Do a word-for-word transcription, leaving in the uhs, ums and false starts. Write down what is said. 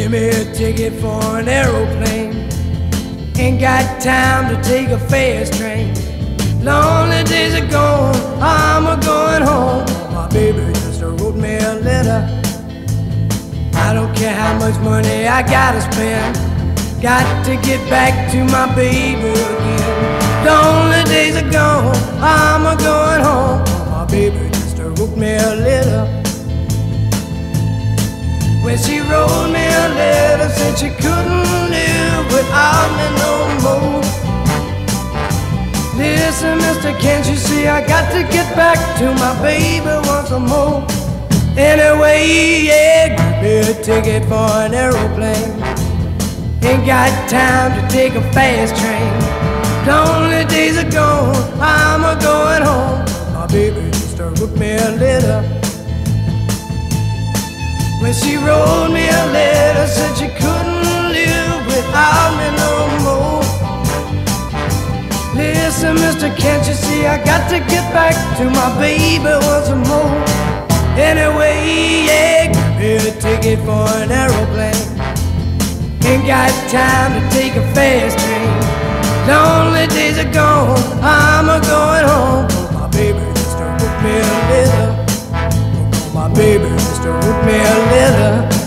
Give me a ticket for an aeroplane. Ain't got time to take a fast train. Lonely days are gone, I'm a going home. My baby just wrote me a letter. I don't care how much money I gotta spend, got to get back to my baby again. Lonely days are gone, I'm a going home. My baby just wrote me a letter. When she wrote me a letter, said she couldn't live without me no more. Listen, mister, can't you see I got to get back to my baby once more? Anyway, yeah, give me a ticket for an aeroplane. Ain't got time to take a fast train. Lonely days are gone, I'm a going home. My baby just wrote me a letter. When she wrote me a letter, said she couldn't live without me no more. Listen, mister, can't you see I got to get back to my baby once more? Anyway, yeah, give me a ticket for an aeroplane. Ain't got time to take a fast train. Lonely days are gone, I'm a going home. My baby just wrote me a letter. My baby just wrote me a letter.